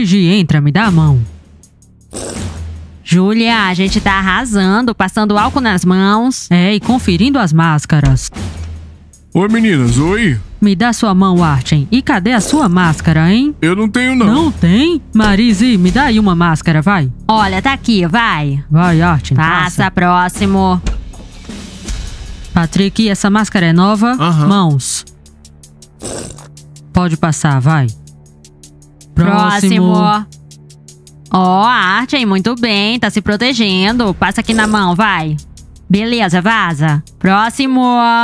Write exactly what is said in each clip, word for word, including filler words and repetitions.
Gigi, entra, me dá a mão. Júlia, a gente tá arrasando, passando álcool nas mãos. É, e conferindo as máscaras. Oi, meninas, oi. Me dá sua mão, Artem. E cadê a sua máscara, hein? Eu não tenho, não. Não tem? Marise, me dá aí uma máscara, vai. Olha, tá aqui, vai. Vai, Artem, Passa, passa. próximo. Patrick, essa máscara é nova? Aham. Mãos. Pode passar, vai. Próximo. Ó, a Artem, muito bem, tá se protegendo. Passa aqui na mão, vai. Beleza, vaza. Próximo.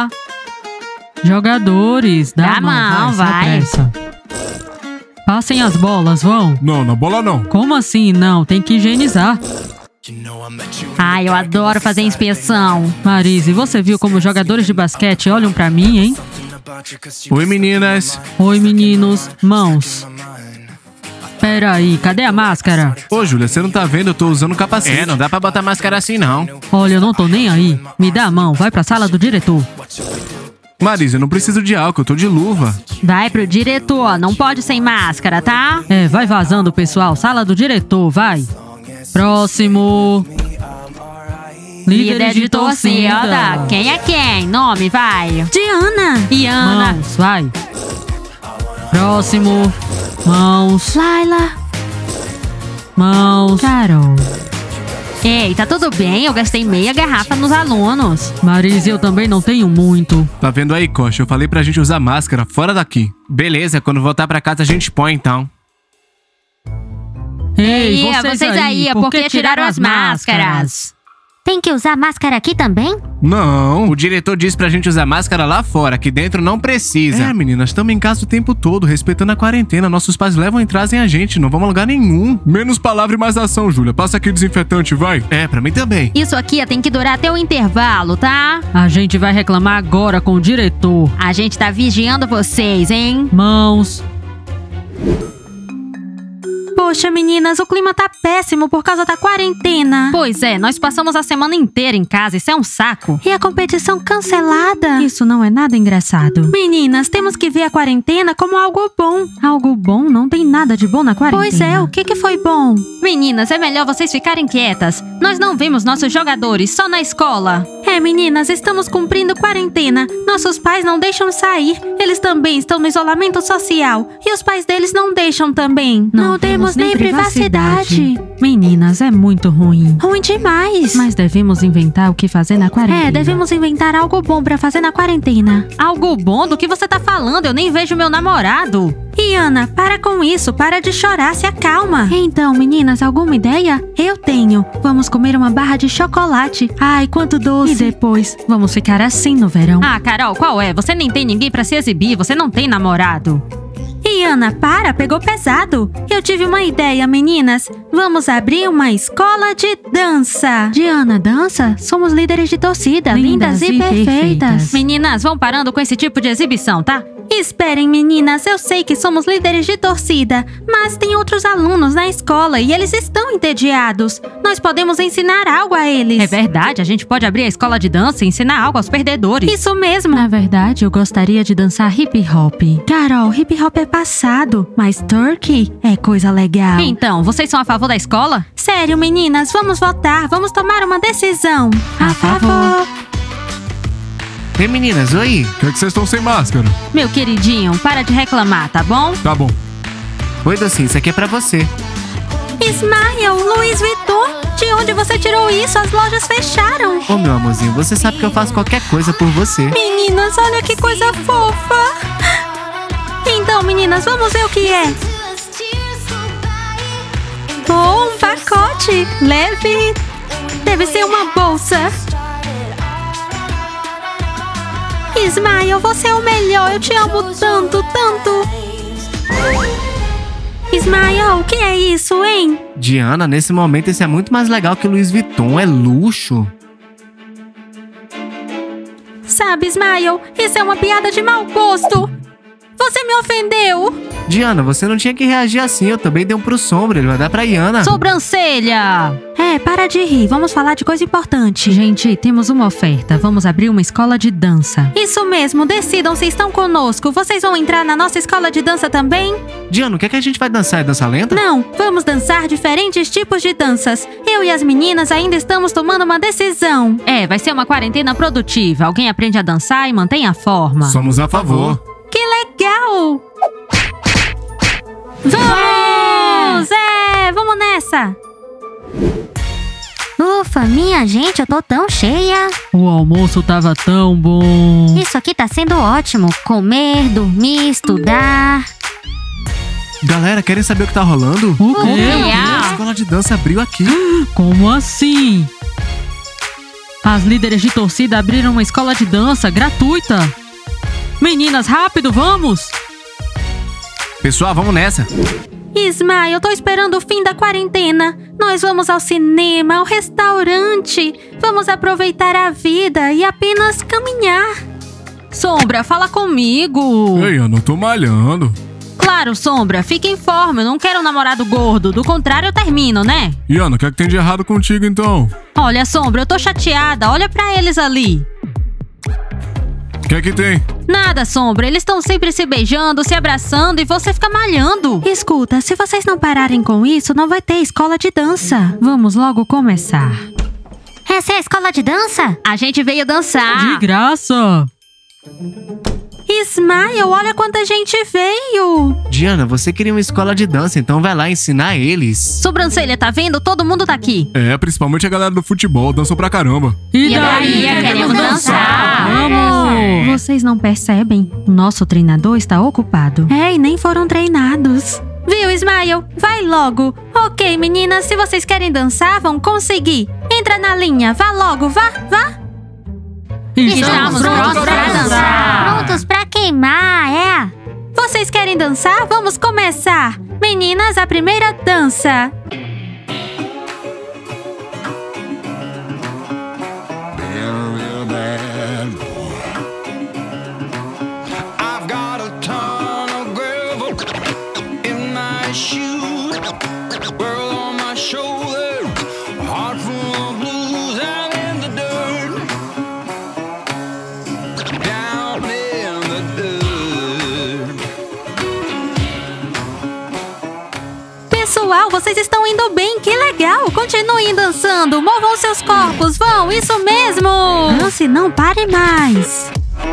Jogadores, dá, Dá a mão, mão, vai. vai. sem pressa. Passem as bolas, vão. Não, na bola não. Como assim? Não, tem que higienizar. Ai, eu adoro fazer inspeção. Marise, você viu como os jogadores de basquete olham pra mim, hein? Oi, meninas. Oi, meninos. Mãos. Pera aí, cadê a máscara? Ô, Júlia, você não tá vendo? Eu tô usando capacete. É, não dá pra botar máscara assim, não. Olha, eu não tô nem aí. Me dá a mão, vai pra sala do diretor. Marisa, eu não preciso de álcool, eu tô de luva. Vai pro diretor, não pode sem máscara, tá? É, vai vazando, pessoal. Sala do diretor, vai. Próximo. Líder de torcida. Quem é quem? Nome, vai. Diana. Iana. Mãos, vai. Próximo. Mãos. Laila. Mãos. Carol. Ei, tá tudo bem? Eu gastei meia garrafa nos alunos. Marise, eu também não tenho muito. Tá vendo aí, Coxa? Eu falei pra gente usar máscara fora daqui. Beleza, quando voltar pra casa a gente põe, então. Ei, Ei, vocês, vocês aí, é porque tiraram as máscaras. Tem que usar máscara aqui também? Não. O diretor disse pra gente usar máscara lá fora, aqui dentro não precisa. É, meninas, estamos em casa o tempo todo, respeitando a quarentena. Nossos pais levam e trazem a gente, não vamos a lugar nenhum. Menos palavra e mais ação, Júlia. Passa aqui o desinfetante, vai. É, pra mim também. Isso aqui tem que durar até o intervalo, tá? A gente vai reclamar agora com o diretor. A gente tá vigiando vocês, hein? Mãos. Poxa, meninas, o clima tá péssimo por causa da quarentena. Pois é, nós passamos a semana inteira em casa, isso é um saco. E a competição cancelada. Isso não é nada engraçado. Meninas, temos que ver a quarentena como algo bom. Algo bom? Não tem nada de bom na quarentena. Pois é, o que que foi bom? Meninas, é melhor vocês ficarem quietas. Nós não vemos nossos jogadores, só na escola. É, meninas, estamos cumprindo quarentena. Nossos pais não deixam sair. Eles também estão no isolamento social. E os pais deles não deixam também. Não, temos nem privacidade. Meninas, é muito ruim. Ruim demais. Mas devemos inventar o que fazer na quarentena. É, devemos inventar algo bom pra fazer na quarentena. Algo bom? Do que você tá falando? Eu nem vejo meu namorado. Iana, para com isso, para de chorar, se acalma. Então, meninas, alguma ideia? Eu tenho. Vamos comer uma barra de chocolate. Ai, quanto doce. E depois, vamos ficar assim no verão. Ah, Carol, qual é? Você nem tem ninguém pra se exibir, você não tem namorado. Iana, para, pegou pesado. Eu tive uma ideia, meninas. Vamos abrir uma escola de dança. Diana, dança? Somos líderes de torcida, lindas, Lindas e, e perfeitas. perfeitas. Meninas, vão parando com esse tipo de exibição, tá? Esperem, meninas, eu sei que somos líderes de torcida, mas tem outros alunos na escola e eles estão entediados. Nós podemos ensinar algo a eles. É verdade, a gente pode abrir a escola de dança e ensinar algo aos perdedores. Isso mesmo. Na verdade, eu gostaria de dançar hip hop. Carol, hip hop é passado, mas turkey é coisa legal. Então, vocês são a favor da escola? Sério, meninas, vamos votar, vamos tomar uma decisão. A favor. Ei, meninas, oi. Por que é que vocês estão sem máscara? Meu queridinho, para de reclamar, tá bom? Tá bom. Oi, docinho, isso aqui é pra você. Ismael, Louis Vuitton, de onde você tirou isso? As lojas fecharam. Ô, meu amorzinho, você sabe que eu faço qualquer coisa por você. Meninas, olha que coisa fofa. Então, meninas, vamos ver o que é. Oh, um pacote leve. Deve ser uma bolsa. Ismael, você é o melhor. Eu te amo tanto, tanto. Ismael, o que é isso, hein? Diana, nesse momento esse é muito mais legal que o Louis Vuitton, é luxo. Sabe, Ismael, isso é uma piada de mau gosto. Você me ofendeu. Diana, você não tinha que reagir assim, eu também dei um pro Sombra, ele vai dar pra Iana. Sobrancelha! É, É, para de rir. Vamos falar de coisa importante. Gente, temos uma oferta. Vamos abrir uma escola de dança. Isso mesmo, decidam se estão conosco. Vocês vão entrar na nossa escola de dança também? Diana, o que é que a gente vai dançar? É dança lenta? Não, vamos dançar diferentes tipos de danças. Eu e as meninas ainda estamos tomando uma decisão. É, vai ser uma quarentena produtiva. Alguém aprende a dançar e mantém a forma. Somos a favor. Que legal! Vamos! É, vamos nessa! Ufa, minha gente, eu tô tão cheia. O almoço tava tão bom. Isso aqui tá sendo ótimo. Comer, dormir, estudar. Galera, querem saber o que tá rolando? O quê? A escola de dança abriu aqui. Como assim? As líderes de torcida abriram uma escola de dança gratuita. Meninas, rápido, vamos! Pessoal, vamos nessa. Isma, eu tô esperando o fim da quarentena. Nós vamos ao cinema, ao restaurante. Vamos aproveitar a vida e apenas caminhar. Sombra, fala comigo. Ei, eu não tô malhando. Claro, Sombra, fica em forma. Eu não quero um namorado gordo. Do contrário, eu termino, né? E Ana, o que é que tem de errado contigo, então? Olha, Sombra, eu tô chateada. Olha pra eles ali. O que é que tem? Nada, Sombra. Eles estão sempre se beijando, se abraçando e você fica malhando. Escuta, se vocês não pararem com isso, não vai ter escola de dança. Vamos logo começar. Essa é a escola de dança? A gente veio dançar. De graça! Ismael, olha quanta gente veio. Diana, você queria uma escola de dança, então vai lá ensinar eles. Sobrancelha, tá vendo? Todo mundo tá aqui. É, principalmente a galera do futebol, dançou pra caramba. E daí? Queremos dançar. Vamos! Vocês não percebem? O nosso treinador está ocupado. É, e nem foram treinados. Viu, Ismael? Vai logo. Ok, meninas, se vocês querem dançar, vão conseguir. Entra na linha, vá logo, vá, vá. Estamos prontos pra dançar. Prontos pra queimar, é? Vocês querem dançar? Vamos começar. Meninas, a primeira dança. Pessoal, vocês estão indo bem, que legal! Continuem dançando, movam seus corpos, vão, isso mesmo! Dance, não pare mais!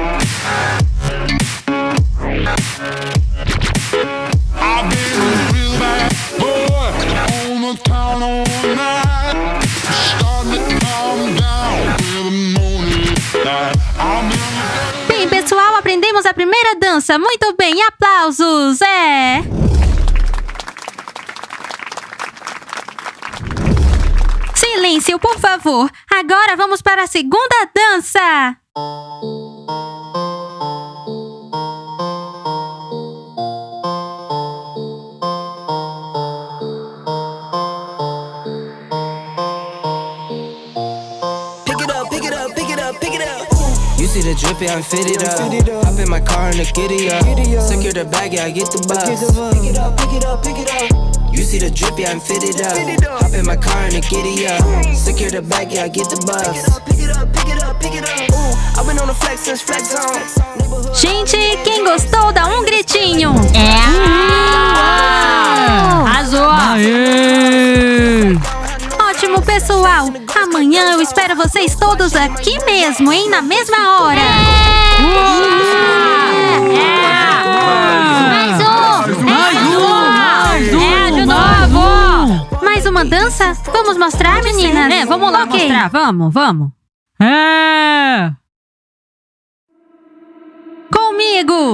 Bem, pessoal, aprendemos a primeira dança, muito bem, aplausos, é... Silêncio, por favor. Agora vamos para a segunda dança. Pick it up, pick it up, pick it up, pick it up. You see the drippy, I'm fitted up. Hop in my car and the giddy up. Secure the bag, yeah, I get the bus. Pick it up, pick it up, pick it up. You see the drippy, I'm fitted up. Hop in my car and the giddy up. Secure the bag, yeah, I get the bus. Pick it up, pick it up, pick it up. Ooh, I've been on the flex since flex zone. Gente, quem gostou, dá um gritinho. É! Arrasou! Aê! Ótimo, pessoal. Amanhã eu espero vocês todos aqui mesmo, hein? Na mesma hora. Mais um! Mais um! É, de novo! Mais uma dança? Vamos mostrar, meninas? É, vamos lá Ok. mostrar. Vamos, vamos. É! Comigo.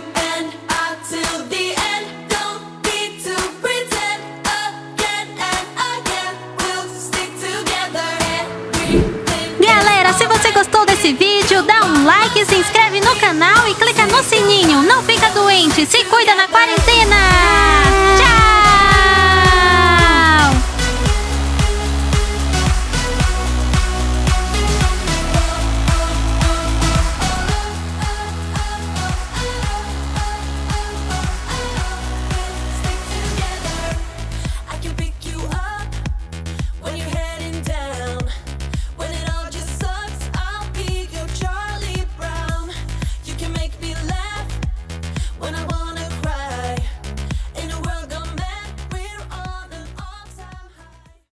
Galera, se você gostou desse vídeo, dá um like, se inscreve no canal e clica no sininho. Não fica doente, se cuida na quarentena.